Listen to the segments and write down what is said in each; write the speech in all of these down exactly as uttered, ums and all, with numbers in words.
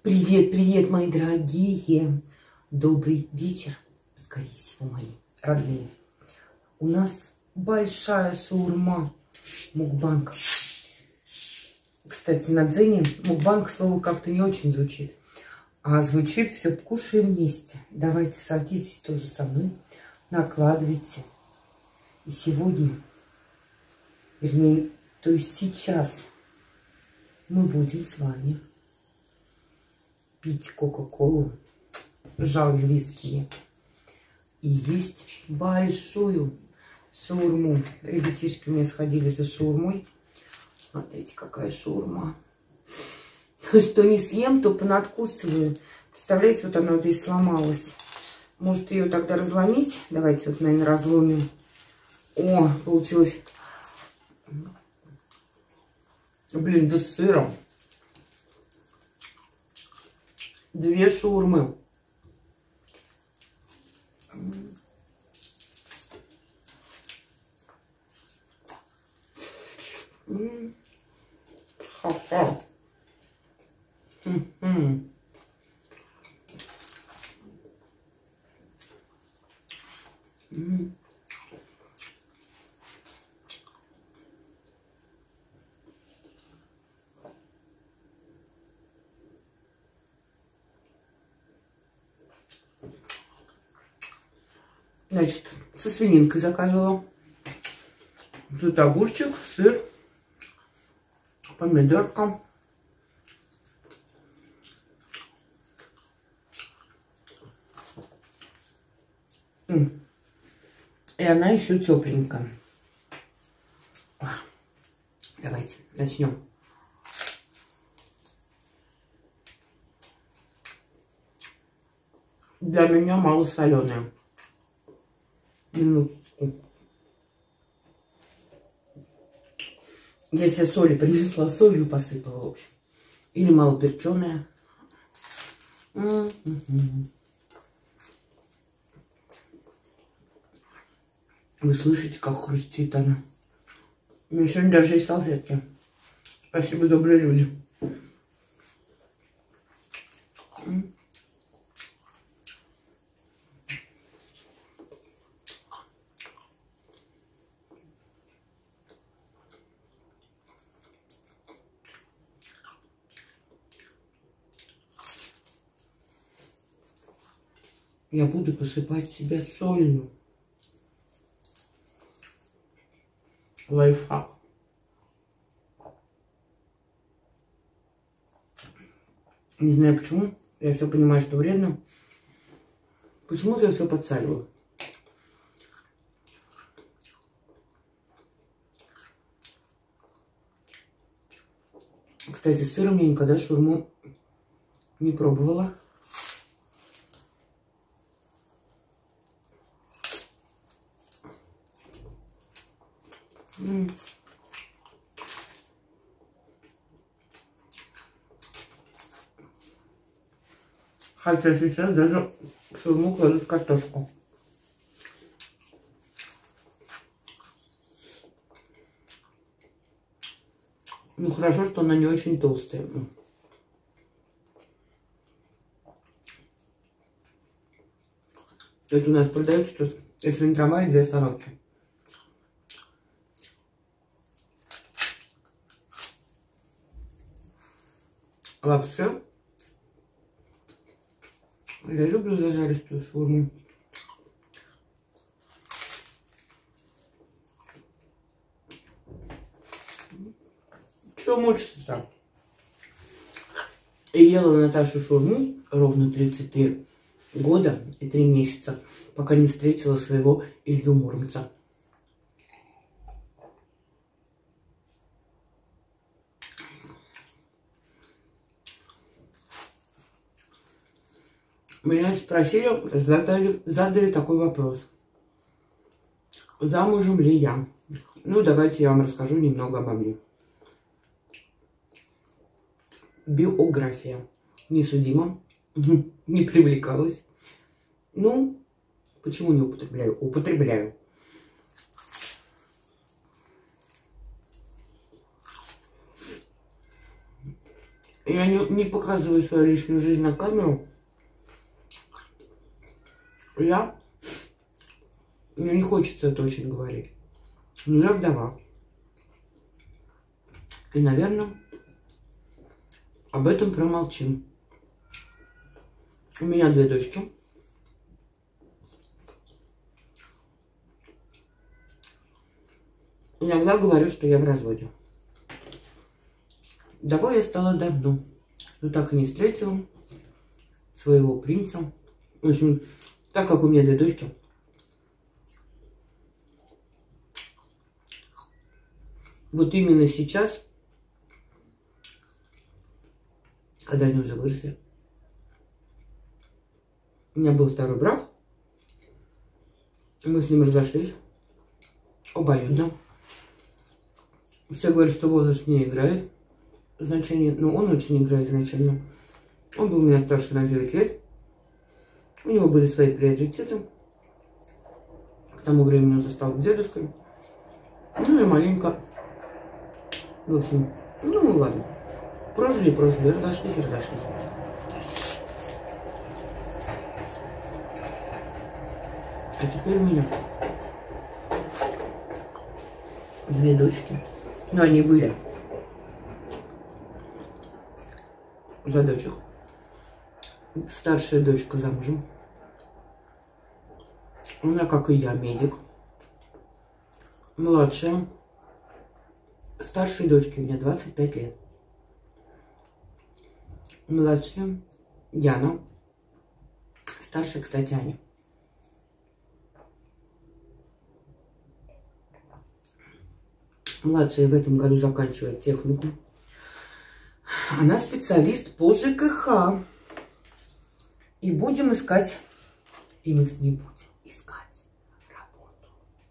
Привет, привет, мои дорогие. Добрый вечер, скорее всего, мои родные. У нас большая шаурма мукбанг. Кстати, на Дзене мукбанг слово как-то не очень звучит. А звучит все «кушаем вместе». Давайте садитесь тоже со мной, накладывайте. И сегодня, вернее, то есть сейчас мы будем с вами пить кока-колу, жаль, виски нет, и есть большую шаурму. Ребятишки у меня сходили за шаурмой. Смотрите, какая шаурма. Что не съем, то понадкусываю. Представляете, вот она вот здесь сломалась. Может ее тогда разломить? Давайте вот, наверное, разломим. О, получилось. Блин, да с сыром. Две шаурмы. Ха-ха. М-м. М. Значит, со свининкой заказывала. Тут огурчик, сыр, помидорка. И она еще тепленькая. Давайте начнем. Для меня мало соленая. Минутку. Я себе соли принесла, солью посыпала, в общем. Или малоперченая. Вы слышите, как хрустит она? У меня сегодня даже есть салфетки. Спасибо, добрые люди. Я буду посыпать себя солью. Лайфхак. Не знаю почему. Я все понимаю, что вредно. Почему-то я все подсаливаю. Кстати, с сыром я никогда шаурму не пробовала. М. Хотя сейчас даже в шаурму кладут картошку. Ну хорошо, что она не очень толстая. Это у нас продается тут, если на трамвае, две остановки. Вообще, я люблю зажаристую шаурму. Чего мучиться-то? И ела Наташу шаурму ровно тридцать три года и три месяца, пока не встретила своего Илью Муромца. Меня спросили, задали, задали такой вопрос. Замужем ли я? Ну, давайте я вам расскажу немного обо мне. Биография. Не судима, не привлекалась. Ну, почему не употребляю? Употребляю. Я не, не показываю свою личную жизнь на камеру. Я... Мне не хочется это очень говорить. Но я вдова. И, наверное, об этом промолчим. У меня две дочки. Иногда говорю, что я в разводе. Вдовой я стала давно, но так и не встретила своего принца. В общем, так как у меня две дочки, вот именно сейчас, когда они уже выросли, у меня был второй брак, мы с ним разошлись обоюдно. Все говорят, что возраст не играет значение, но он очень играет значение. Он был у меня старше на девять лет. У него были свои приоритеты. К тому времени уже стал дедушкой. Ну и маленько. В общем, ну ладно. Прожили, прожили, разошлись, разошлись. А теперь у меня две дочки. Ну, они были за дочек. Старшая дочка замужем. Она, как и я, медик. Младшая. Старшей дочке у меня двадцать пять лет. Младшая Яна. Старшая, кстати, Аня. Младшая в этом году заканчивает технику. Она специалист по ЖКХ. И будем искать, и мы с ней будем искать работу.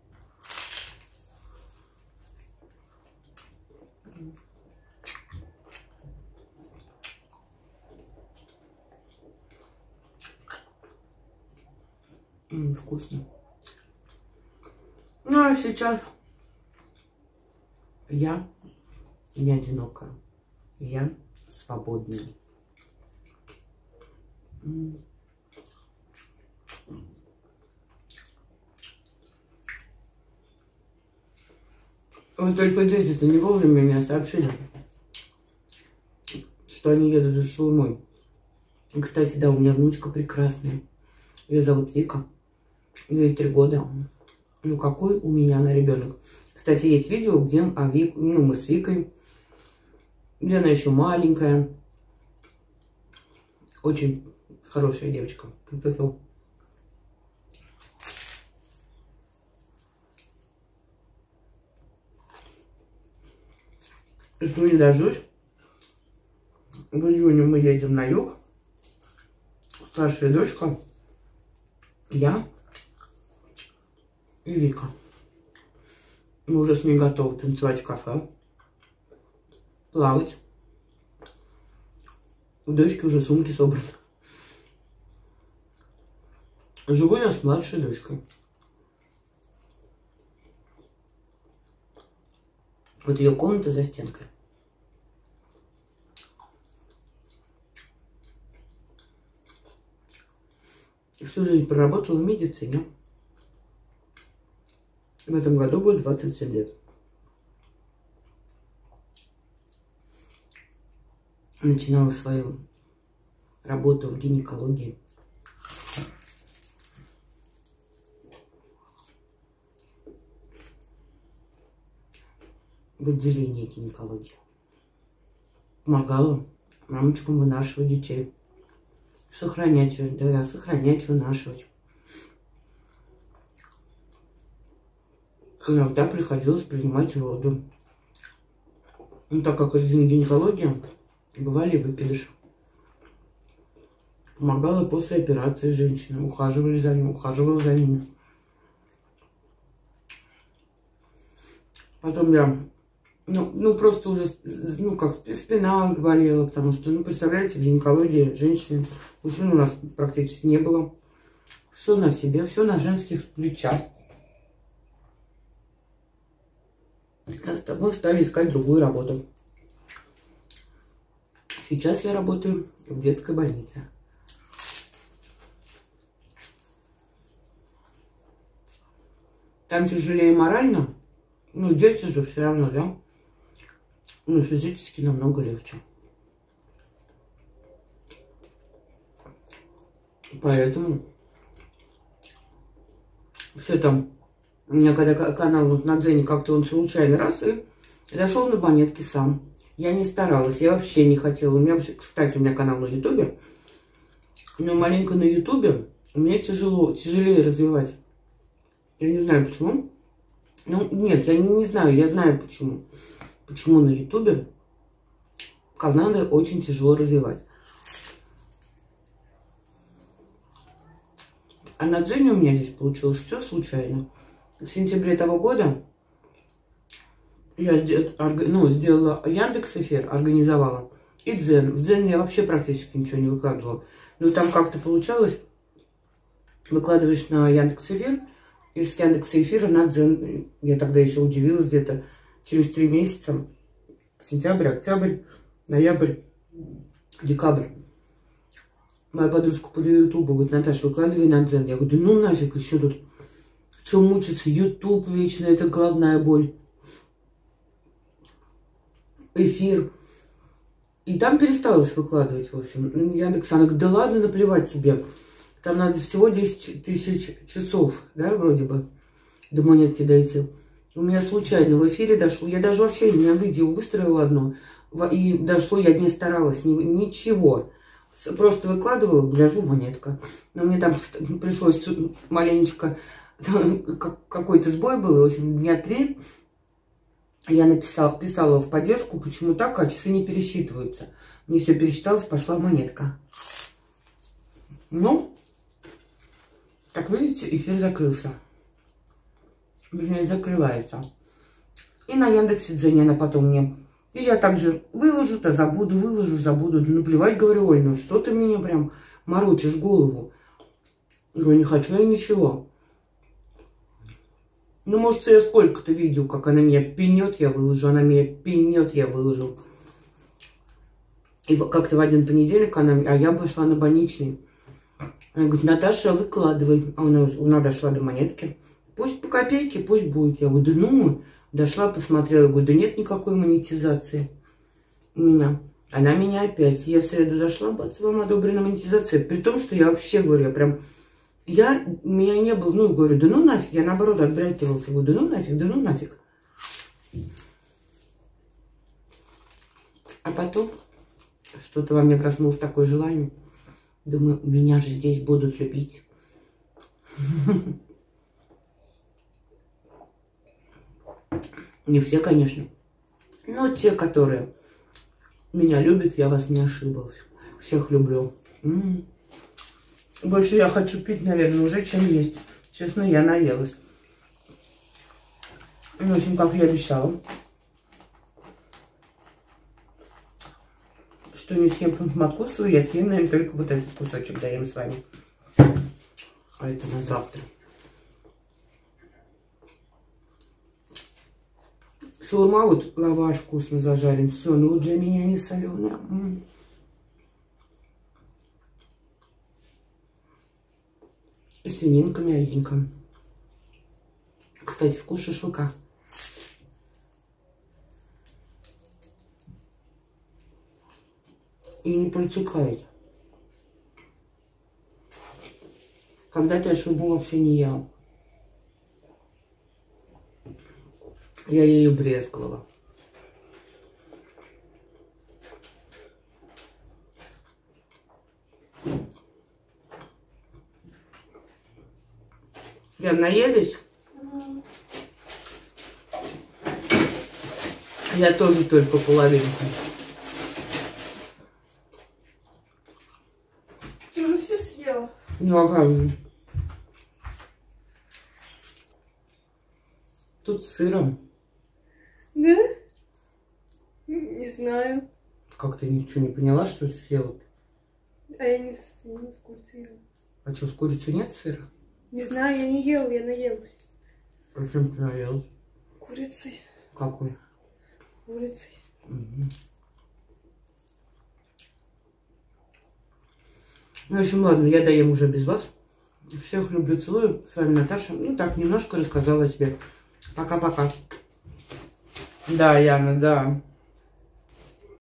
М-м, вкусно. Ну а сейчас я не одинокая, я свободная. Вот только дети-то не вовремя меня сообщили, что они едут за шаурмой. И, кстати, да, у меня внучка прекрасная. Ее зовут Вика. Ей три года. Ну, какой у меня она ребенок. Кстати, есть видео, где а Вик, ну, мы с Викой, где она еще маленькая. Очень хорошая девочка. Жду не дождусь. В июне мы едем на юг. Старшая дочка, я и Вика. Мы уже с ней готовы танцевать в кафе, плавать. У дочки уже сумки собраны. Живу я с младшей дочкой. Вот ее комната за стенкой. Всю жизнь проработала в медицине. В этом году будет двадцать семь лет. Начинала свою работу в гинекологии. В отделении гинекологии. Помогала мамочкам вынашивать детей. Сохранять, да, сохранять, вынашивать. Иногда приходилось принимать роды. Ну, так как это гинекология, бывали выкидыши. Помогала после операции женщинам, ухаживали за ними, ухаживала за ними. Потом я, ну, ну просто уже, ну как, спина болела, потому что, ну, представляете, гинекология женщин, мужчин у нас практически не было. Все на себе, все на женских плечах. Мы стали искать другую работу. Сейчас я работаю в детской больнице. Там тяжелее морально, ну, дети же все равно, да? Ну, физически намного легче. Поэтому все там. У меня когда канал вот на Дзене, как-то он случайно раз и дошел на монетки сам. Я не старалась, я вообще не хотела. У меня, кстати, у меня канал на Ютубе. Но маленько на Ютубе мне тяжело, тяжелее развивать. Я не знаю почему. Ну, нет, я не, не знаю, я знаю почему. Почему на Ютубе каналы очень тяжело развивать. А на Дзене у меня здесь получилось все случайно. В сентябре того года я ну, сделала Яндекс.Эфир, организовала. И Дзен. В Дзен я вообще практически ничего не выкладывала. Но там как-то получалось. Выкладываешь на Яндекс.Эфир. И с Яндекс.Эфира на Дзен. Я тогда еще удивилась где-то через три месяца. Сентябрь, октябрь, ноябрь, декабрь. Моя подружка по Ютубу говорит: Наташа, выкладывай на Дзен. Я говорю: да ну нафиг еще тут. Что мучиться? Ютуб вечно, это головная боль. Эфир. И там пересталось выкладывать, в общем. Яндекс, она говорит: да ладно, наплевать тебе. Там надо всего десять тысяч часов, да, вроде бы, до монетки дойти. У меня случайно в эфире дошло. Я даже вообще, у меня видео выстроила одно. И дошло, я не старалась, ничего. Просто выкладывала, гляжу, монетка. Но мне там пришлось маленечко... Какой-то сбой был, в общем, дня три. Я написала, писала в поддержку, почему так, а часы не пересчитываются. Мне все пересчиталось, пошла монетка. Ну, как видите, эфир закрылся. Вернее, закрывается. И на Яндекс.Дзене она потом мне... И я также выложу-то, забуду, выложу, забуду. Ну, плевать, говорю: Оль, ну что ты мне прям морочишь голову? Говорю: не хочу я ничего. Ну, может, я сколько-то видел, как она меня пенет, я выложу, она меня пенет, я выложу. И как-то в один понедельник она... А я пошла на больничный. Она говорит: Наташа, выкладывай. А она, она дошла до монетки. Пусть по копейке, пусть будет. Я говорю: да ну... Дошла, посмотрела, говорю: да нет никакой монетизации у меня. Она меня опять. Я в среду зашла, бац, вам одобрена монетизация. При том, что я вообще, говорю, я прям... Я, у меня не было, ну, говорю: да ну нафиг. Я наоборот отбрякивался. Говорю: да ну нафиг, да ну нафиг. А потом что-то во мне проснулось такое желание. Думаю, меня же здесь будут любить. Не все, конечно. Но те, которые меня любят, я вас не ошиблась. Всех люблю. М-м. Больше я хочу пить, наверное, уже, чем есть. Честно, я наелась. В общем, как я обещала, что не съем откусываю, я съем, наверное, только вот этот кусочек даем с вами. А это на завтра. Шаурма, вот лаваш вкусно зажарим. Все, ну для меня не соленая. М-м. И свининка мягенькая. Кстати, вкус шашлыка. И не протекает. Когда-то я шаурму вообще не ел. Я ее брезговала. Я наелись? Mm. Я тоже только половинку. Ты уже все съела? Ну, ага. Тут с сыром. Да? Не знаю. Как ты ничего не поняла, что съела? А я не с, не с курицей ела. А что, с курицей нет сыра? Не знаю, я не ела, я наелась. А чем ты наелась? Курицей. Какой? Курицей. Угу. Ну, в общем, ладно, я доем уже без вас. Всех люблю, целую. С вами Наташа. Ну, так, немножко рассказала о себе. Пока-пока. Да, Яна, да.